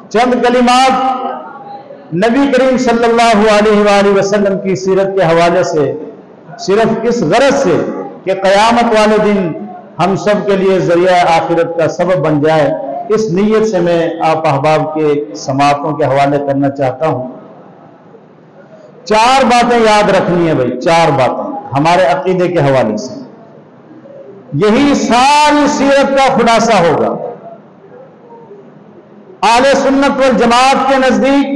चंद कलिमात नबी करीम सल्लल्लाहु अलैहि वसल्लम की सीरत के हवाले से, सिर्फ इस गरज से कि क़यामत वाले दिन हम सब के लिए ज़रिया आखिरत का सबब बन जाए, इस नीयत से मैं आप अहबाब के समातों के हवाले करना चाहता हूं। 4 बातें याद रखनी है भाई, 4 बातें हमारे अकीदे के हवाले से, यही सारी सीरत का खुलासा होगा। आले सुन्नत वल जमात के नजदीक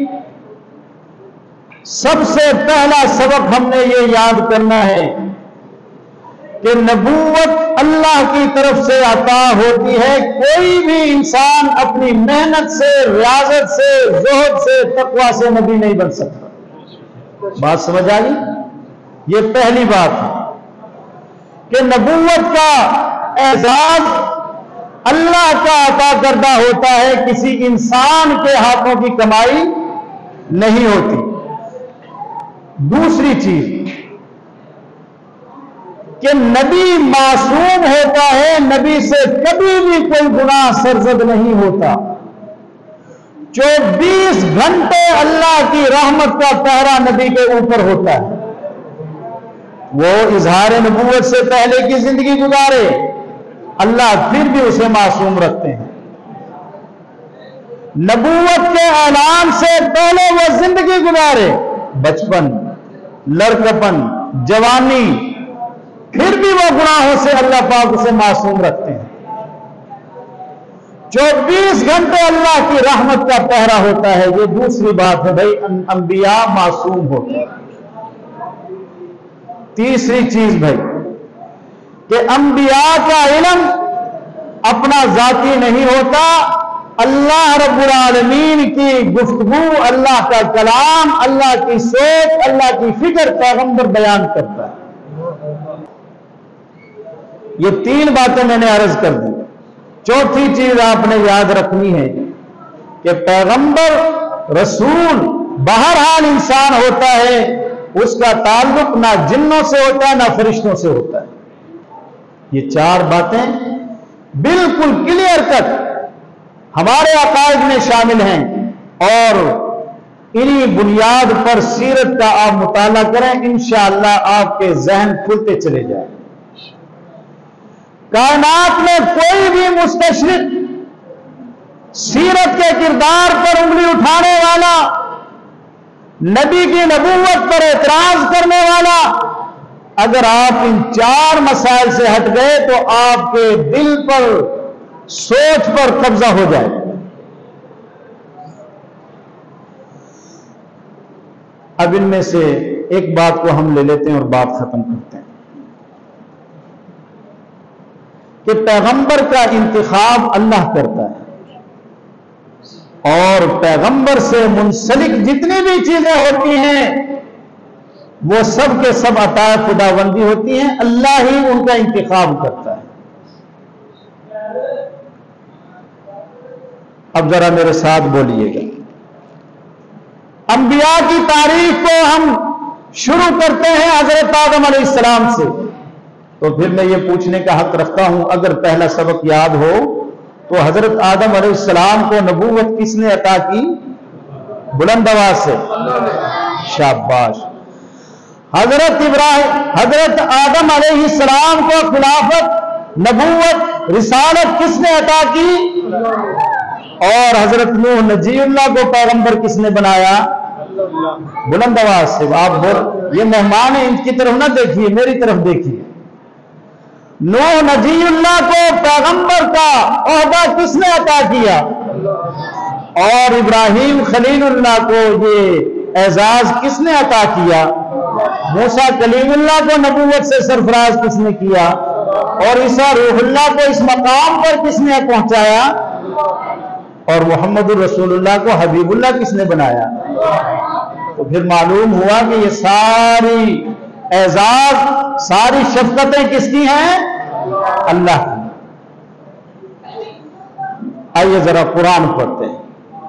सबसे पहला सबक हमने ये याद करना है कि नबूवत अल्लाह की तरफ से अता होती है। कोई भी इंसान अपनी मेहनत से, रियाजत से, ज़ुहद से, तकवा से नबी नहीं बन सकता। बात समझ आ गई? ये पहली बात है कि नबूवत का एजाज अल्लाह का अता करदा होता है, किसी इंसान के हाथों की कमाई नहीं होती। दूसरी चीज कि नबी मासूम होता है, नबी से कभी भी कोई गुनाह सरजद नहीं होता। 24 घंटे अल्लाह की रहमत का पहरा नबी के ऊपर होता है। वो इजहार नबूवत से पहले की जिंदगी गुजारे, अल्लाह फिर भी उसे मासूम रखते हैं। नबूवत के ऐलान से पहले वो जिंदगी गुजारे, बचपन, लड़कपन, जवानी, फिर भी वो गुनाहों से अल्लाह पाक उसे मासूम रखते हैं। 24 घंटे अल्लाह की रहमत का पहरा होता है। ये दूसरी बात है भाई, अंबिया मासूम होते हैं। तीसरी चीज भाई कि अंबिया का इल्म अपना जाती नहीं होता, अल्लाह रब्बुल आलमीन की गुफ्तगू, अल्लाह का कलाम, अल्लाह की सोच, अल्लाह की फिक्र पैगंबर बयान करता है। ये 3 बातें मैंने अर्ज कर दी। चौथी चीज आपने याद रखनी है कि पैगंबर, रसूल बहरहाल इंसान होता है, उसका ताल्लुक ना जिन्नों से होता है ना फरिश्तों से होता है। ये 4 बातें बिल्कुल क्लियर कट हमारे अकायद में शामिल हैं और इन्हीं बुनियाद पर सीरत का आप मुताला करें, इंशाअल्लाह आपके जहन खुलते चले जाए। कायनात में कोई भी मुस्तशरिक, सीरत के किरदार पर उंगली उठाने वाला, नबी की नबूवत पर एतराज करने वाला, अगर आप इन 4 मसाइल से हट गए तो आपके दिल पर, सोच पर कब्जा हो जाए। अब इनमें से एक बात को हम ले लेते हैं और बात खत्म करते हैं कि पैगंबर का इंतखाब अल्लाह करता है और पैगंबर से मुंसलिक जितनी भी चीजें होती हैं वो सब के सब अता खुदाबंदी होती हैं, अल्लाह ही उनका इंतखाब करता है। अब जरा मेरे साथ बोलिएगा। अंबिया की तारीख को हम शुरू करते हैं हजरत आदम अलैहिस्सलाम से, तो फिर मैं ये पूछने का हक रखता हूं, अगर पहला सबक याद हो तो हजरत आदम अलैहिस्सलाम को नबूवत किसने अता की? बुलंद आवाज से शाबाश। हजरत आदम अलैहिस्सलाम को खिलाफत, नबूवत, रिसालत किसने अता की? और हजरत नूह नजीउल्लाह को पैगंबर किसने बनाया? बुलंद आवाज से आप बोल। ये मेहमान है, इनकी तरफ ना देखिए, मेरी तरफ देखिए। नूह नजीउल्लाह को पैगंबर का ओहदा किसने अता किया? और इब्राहिम खलीलुल्लाह को ये एजाज किसने अता किया? मूसा कलीमुल्लाह को नबूवत से सरफराज किसने किया? और ईसा रूहुल्लाह को इस मकाम पर किसने पहुंचाया? और मोहम्मद रसूलुल्लाह को हबीबुल्लाह किसने बनाया? तो फिर मालूम हुआ कि ये सारी एजाज, सारी शफकतें किसकी हैं? अल्लाह की। आइए जरा कुरान पढ़ते हैं।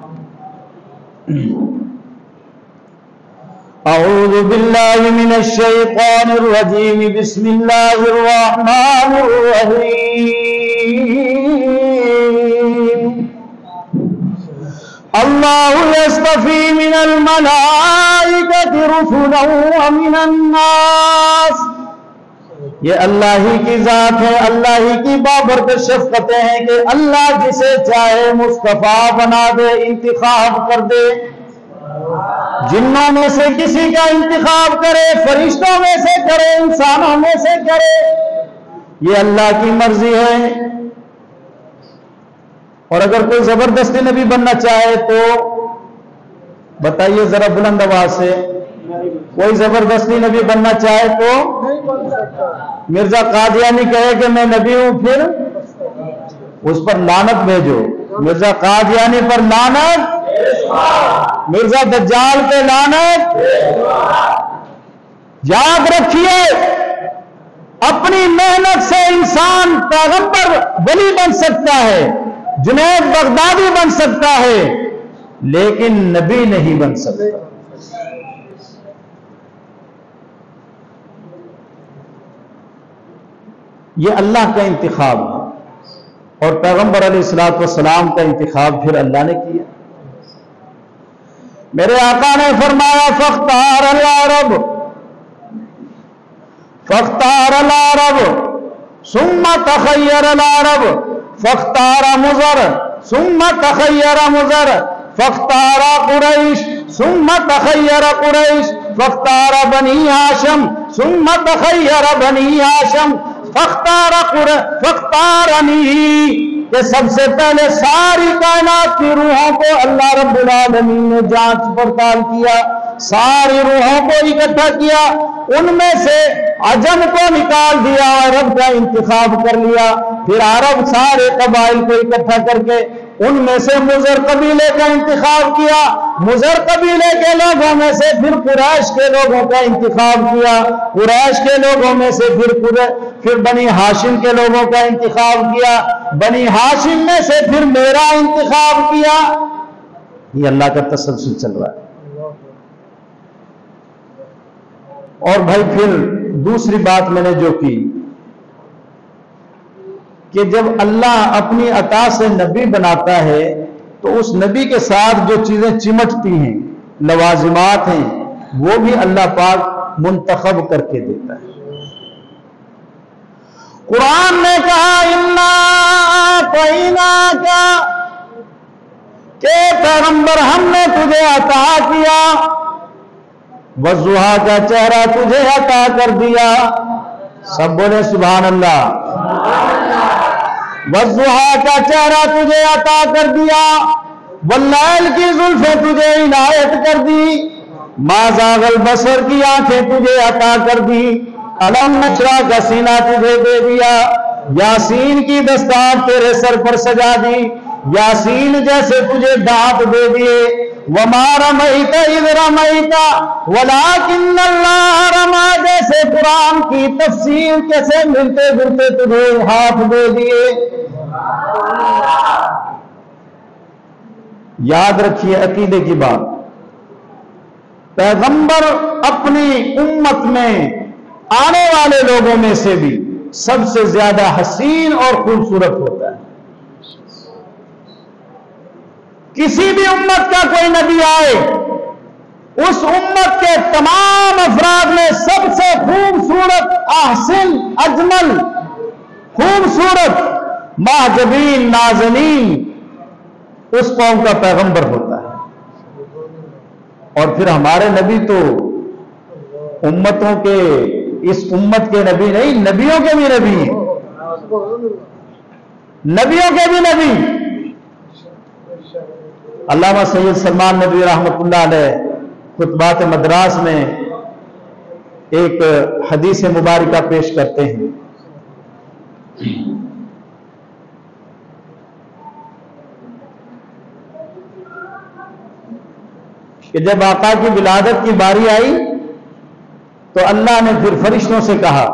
अऊज़ु बिल्लाहि मिनश शैतानिर रजीम, बिस्मिल्लाहिर रहमानिर रहीम। अल्लाहु यस्तफी मिनल मलाइकति रुसुलन व मिनन नास। ये अल्लाह ही की जात है, अल्लाह ही की बाबरकत शफ़क़तें हैं कि अल्लाह जिसे चाहे मुस्तफा बना दे, इंतिखाब कर दे। जिन्नों में से किसी का इंतिखाब करे, फरिश्तों में से करे, इंसानों में से करे, ये अल्लाह की मर्जी है। और अगर कोई जबरदस्ती नबी बनना चाहे तो बताइए जरा बुलंद आवाज से, कोई जबरदस्ती नबी बनना चाहे तो नहीं बन सकता। मिर्जा कादियानी कहे कि मैं नबी हूं, फिर उस पर लानत भेजो। मिर्जा कादियानी पर लानत, मिर्जा दज्जाल पे लानत। याद रखिए, अपनी मेहनत से इंसान पैगंबर वली बन सकता है, जुनैद बगदादी बन सकता है, लेकिन नबी नहीं बन सकता। यह अल्लाह का इंतिखाब है और पैगंबर अलैहिस्सलातु वस्सलाम का इंतिखाब फिर अल्लाह ने किया। मेरे आका ने फरमाया फख्तार अल-अरब, फख्तार अल-अरब सुम्मा तखय्यर अल-अरब, फख्तार मुज़र सुम्मा तखय्यर मुज़र, फख्तार कुरैश सुम्मा तखय्यर कुरैश, फख्तार बनी हाशिम सुम्मा तखय्यर बनी हाशिम, फख्तारनी। ये सबसे पहले सारी कायनात की रूहों को अल्लाह रब्बुल आलमीन ने जांच पड़ताल किया, सारी रूहों को इकट्ठा किया, उनमें से अजम को निकाल दिया, अरब का इंतखाब कर लिया। फिर अरब सारे कबाइल को इकट्ठा करके उनमें से मुज़र कबीले का इंतखाब किया, मुज़र कबीले के लोगों में से फिर कुरैश के लोगों का इंतखाब किया, कुरैश के लोगों में से फिर बनी हाशिम के लोगों का इंतखाब किया, बनी हाशिम में से फिर मेरा इंतखाब किया। ये अल्लाह का तसल्सल चल रहा है। और भाई फिर दूसरी बात मैंने जो की कि जब अल्लाह अपनी अता से नबी बनाता है तो उस नबी के साथ जो चीजें चिमटती हैं, लवाजिमात हैं, वो भी अल्लाह पाक मुंतखब करके देता है। कुरान ने कहा इन्ना तईना का, के पैगंबर हमने तुझे अता किया, वज़ुहा का चेहरा तुझे अता कर दिया। सब बोले सुभान अल्लाह। वज़ुहा का चेहरा तुझे अता कर दिया, वल्लैल की जुल्फें तुझे इनायत कर दी, मा ज़ागल बसर की आंखें तुझे अता कर दी, अलम नशरा का सीना तुझे दे दिया, यासीन की दस्तार तेरे सर पर सजा दी, यासीन जैसे तुझे दांत दे दिए, वमा रमैता इज़ रमैता वलाकिन्नल्लाह रमा, जैसे कुरान की तफसीर कैसे मिलते जुलते तुझे हाथ दे दिए। याद रखिए अकीदे की बात, पैगंबर अपनी उम्मत में आने वाले लोगों में से भी सबसे ज्यादा हसीन और खूबसूरत होता है। किसी भी उम्मत का कोई नबी आए, उस उम्मत के तमाम अफराद में सबसे खूबसूरत, आहसन, अजमल, खूबसूरत, महजबीन, नाज़नीन उस कौम का पैगंबर होता है। और फिर हमारे नबी तो उम्मतों के, इस उम्मत के नबी नहीं, नबियों के भी नबी हैं, नबियों के भी नबी। अल्लामा सैयद सलमान नदवी रहमतुल्लाह अलैह खुतबात मदरास में एक हदीस मुबारका पेश करते हैं कि जब आका की विलादत की बारी आई तो अल्लाह ने फिर फरिश्तों से कहा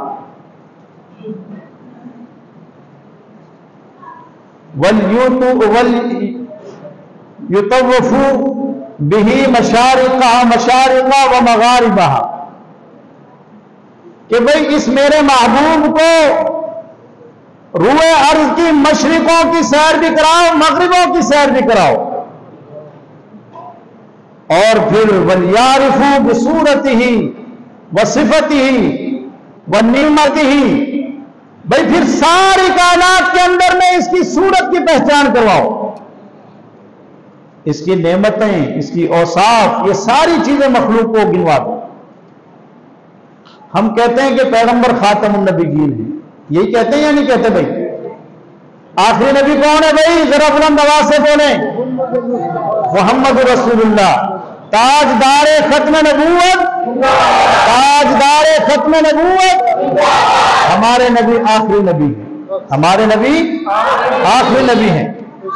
युतवफू बिही मशारिका व मगारिबहा, कि भाई इस मेरे महबूब को रूए अर्ज की मशरिकों की सैर भी कराओ, मगरिबों की सैर भी कराओ। और फिर वलियारिफू बिसूरतिही व सिफतिही व निअमतिही, भाई फिर सारी कायनात के अंदर में इसकी सूरत की पहचान करवाओ, इसकी नेमतें, इसकी औसाफ, ये सारी चीजें मखलूक को गिनवा दो। हम कहते हैं कि पैगंबर खातमुन नबीयीन है, यही कहते हैं या नहीं कहते भाई? आखिरी नबी कौन है भाई? जरा बुलंद आवाज से बोले, मोहम्मद रसूलुल्लाह, ताजदारे खत्म नबूवत, ताजदारे खत्म नबूवत। हमारे नबी आखिरी नबी है, हमारे नबी आखिरी नबी हैं।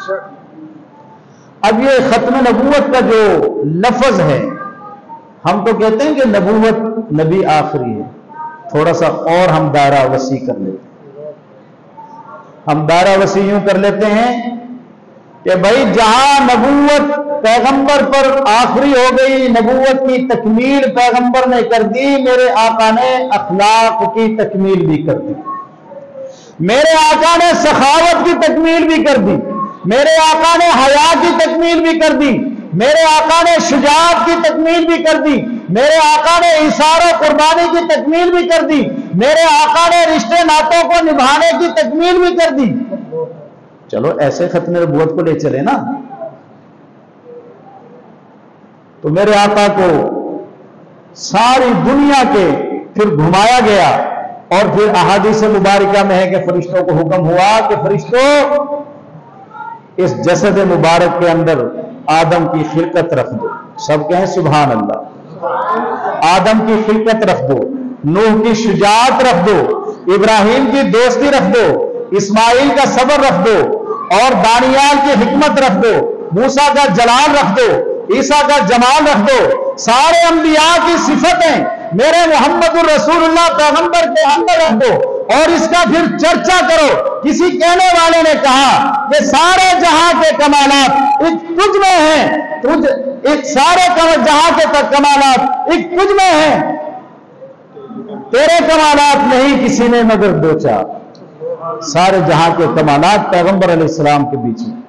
अब ये खत्म नबूवत का जो लफ्ज है, हम तो कहते हैं कि नबूवत नबी आखिरी है, थोड़ा सा और हम दायरा वसी कर लेते हैं। हम दायरा वसी यूं कर लेते हैं कि भाई जहां नबूवत पैगंबर पर आखिरी हो गई, नबूवत की तकमील पैगंबर ने कर दी, मेरे आका ने अखलाक की तकमील भी कर दी, मेरे आका ने सखावत की तकमील भी कर दी, मेरे आका ने हया की तकमील भी कर दी, मेरे आका ने शुजाअत की तकमील भी कर दी, मेरे आका ने इशारा कुर्बानी की तकमील भी कर दी, मेरे आका ने रिश्ते नातों को निभाने की तकमील भी कर दी। चलो ऐसे खत्म नबूवत को ले चले ना। तो मेरे आका को सारी दुनिया के फिर घुमाया गया, और फिर अहादीस मुबारका में है कि फरिश्तों को हुक्म हुआ कि फरिश्तों इस जसद मुबारक के अंदर आदम की खिलकत रख दो। सब कहें सुभान अल्लाह। आदम की खिलकत रख दो, नूह की शुजाअत रख दो, इब्राहिम की दोस्ती रख दो, इस्माइल का सब्र रख दो, और दानियाल की हिकमत रख दो, मूसा का जलाल रख दो, ईसा का जमाल रख दो, सारे अंबिया की सिफतें मेरे मोहम्मद रसूलुल्लाह पैगंबर के अंदर रख दो, और इसका फिर चर्चा करो। किसी कहने वाले ने कहा कि सारे जहां के कमालात एक तुझ में हैं, तुझ एक सारे जहां के कमालात एक तुझ में हैं, तेरे कमालात नहीं किसी ने मगर दो चार। सारे जहां के कमालात पैगंबर अलैहिस्सलाम के बीच में।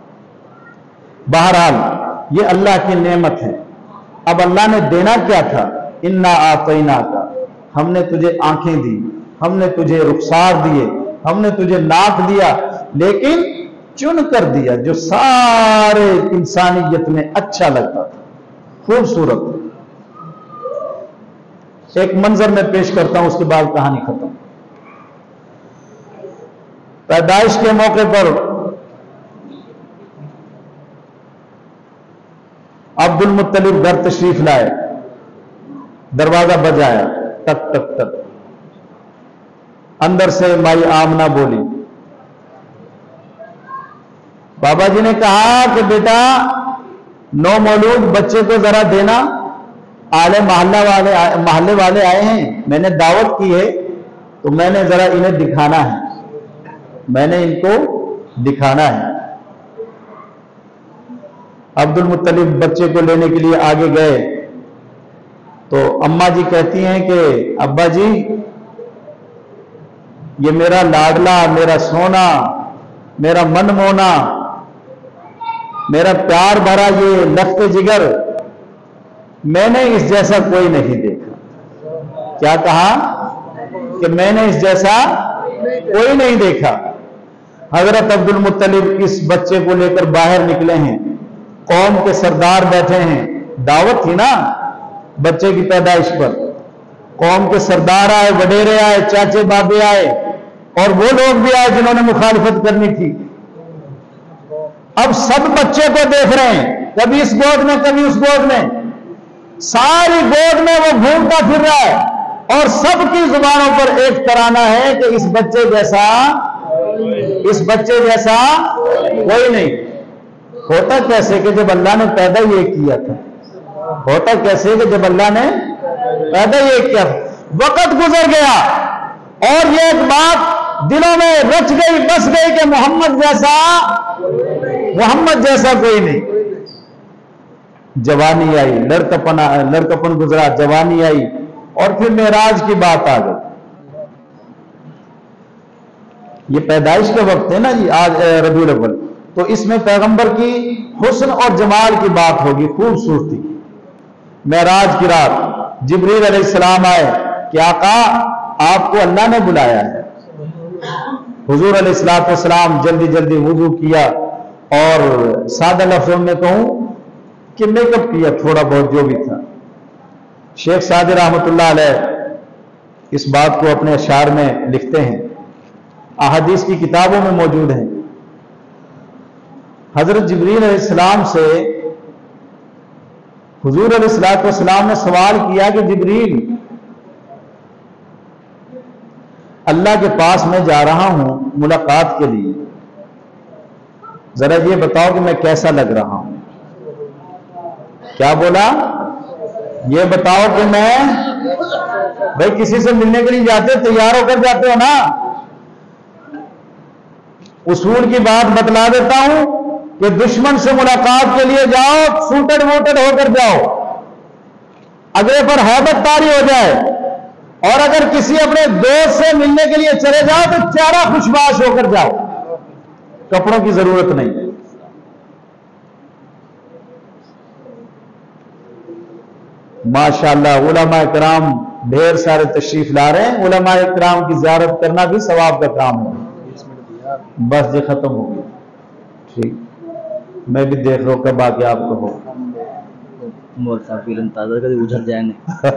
बहरहाल ये अल्लाह की नेमत है। अब अल्लाह ने देना क्या था? इन्ना आतैना का, हमने तुझे आंखें दी, हमने तुझे रुखसार दिए, हमने तुझे नाक दिया, लेकिन चुन कर दिया जो सारे इंसानियत में अच्छा लगता था, खूबसूरत। एक मंजर में पेश करता हूं, उसके बाद कहानी खत्म। पैदाइश के मौके पर अब्दुल मुत्तलिब घर तशरीफ लाए, दरवाजा बजाया, टक टक टक। अंदर से माई आमना बोली। बाबा जी ने कहा कि बेटा नौ मौलूद बच्चे को जरा देना, आले महल्ले वाले आए हैं, मैंने दावत की है, तो मैंने जरा इन्हें दिखाना है, मैंने इनको दिखाना है। अब्दुल मुत्तलिब बच्चे को लेने के लिए आगे गए, तो अम्मा जी कहती हैं कि अब्बा जी ये मेरा लाडला, मेरा सोना, मेरा मनमोना, मेरा प्यार भरा ये लफ्ते जिगर, मैंने इस जैसा कोई नहीं देखा। क्या कहा? कि मैंने इस जैसा कोई नहीं देखा। हजरत अब्दुल मुत्तलिब इस बच्चे को लेकर बाहर निकले हैं, कौम के सरदार बैठे हैं, दावत थी ना बच्चे की पैदाइश पर, कौम के सरदार आए, वडेरे आए, चाचे बाबे आए, और वो लोग भी आए जिन्होंने मुखालिफत करनी थी। अब सब बच्चे को देख रहे हैं, कभी इस गोद में कभी उस गोद में, सारी गोद में वो घूमता फिर रहा है, और सबकी जुबानों पर एक तराना है कि इस बच्चे जैसा कोई नहीं। होता कैसे कि जब अल्लाह ने पैदा ये किया था, होता कैसे कि जब अल्लाह ने पैदा ये किया, वक्त गुजर गया और ये एक बात दिलों में रच गई, बस गई कि मोहम्मद जैसा कोई नहीं। जवानी आई, लड़कपन गुजरा, जवानी आई, और फिर मेराज की बात आ गई। ये पैदाइश का वक्त है ना जी, आज रबीउल अव्वल, तो इसमें पैगंबर की हुस्न और जमाल की बात होगी, खूबसूरती। मेराज की रात जिब्रील अलैहिस्सलाम आए कि आका आपको अल्लाह ने बुलाया है। हुजूर अलैहिस्सलाम जल्दी जल्दी वुजू किया और सादा लफ्जों में कहूं कि मेकअप किया, थोड़ा बहुत जो भी था। शेख सादी रहमतुल्लाह अलैह इस बात को अपने अशार में लिखते हैं, अहादीस की किताबों में मौजूद है। हजरत जिब्रील अलैहिस्सलाम से हुजूर अलैहिस्सलाम ने सवाल किया कि जिब्रील, अल्लाह के पास मैं जा रहा हूं मुलाकात के लिए, जरा ये बताओ कि मैं कैसा लग रहा हूं। क्या बोला? ये बताओ कि मैं, भाई किसी से मिलने के लिए जाते तैयार होकर जाते हो ना, उसूल की बात बतला देता हूं कि दुश्मन से मुलाकात के लिए जाओ सूटेड वूटेड होकर जाओ, अगले पर हैबत तारी हो जाए, और अगर किसी अपने दोस्त से मिलने के लिए चले जाओ तो चेहरा खुशबाश होकर जाओ, कपड़ों की जरूरत नहीं। माशाअल्लाह उलमा इकराम ढेर सारे तशरीफ ला रहे हैं। उलमा इकराम की ज़ियारत करना भी सवाब का काम है। बस ये खत्म हो गई, ठीक, मैं भी देख रहा हूं कब आके आपको हो उधर जाए।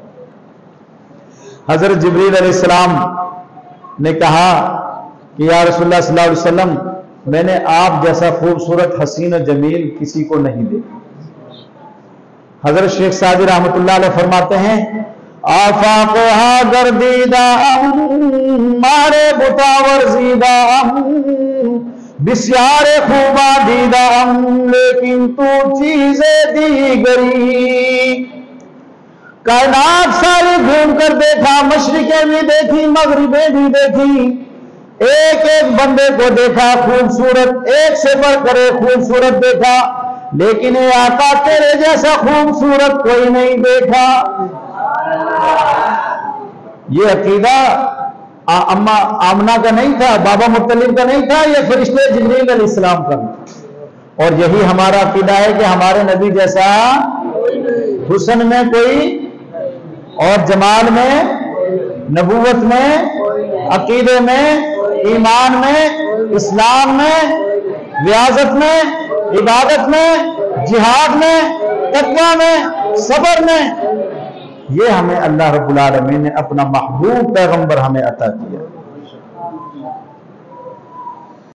हजरत जिब्रील अलैहिस्सलाम ने कहा कि या रसूलुल्लाह सल्लल्लाहु अलैहि वसल्लम, मैंने आप जैसा खूबसूरत हसीन और जमील किसी को नहीं देखा। हजरत शेख सादी रहमतुल्लाह अलैह फरमाते हैं, आफाक़हा गर्दीदा मारे बुतावर जीदा बिस्यारे खूबा दीदा, लेकिन तू चीजें दीगरी। कायनात सारी घूम कर देखा, मशरिकें भी देखी, मगरिबें भी देखी, एक एक बंदे को देखा खूबसूरत, एक से बढ़कर एक खूबसूरत देखा, लेकिन ये आका तेरे जैसा खूबसूरत कोई नहीं देखा। ये अकीदा अम्मा आमना का नहीं था, बाबा मुत्तलिब का नहीं था, ये फरिश्ते जिब्रील अलैहिस्सलाम का था। और यही हमारा अकीदा है कि हमारे नबी जैसा हुस्न में कोई, और जमाल में, नबूवत में, अकीदे में, ईमान में, इस्लाम में, रियाजत में, इबादत में, जिहाद में, तक़वा में, सब्र में, ये हमें अल्लाह रब्बुल आलमीन ने अपना महबूब पैगंबर हमें अता किया।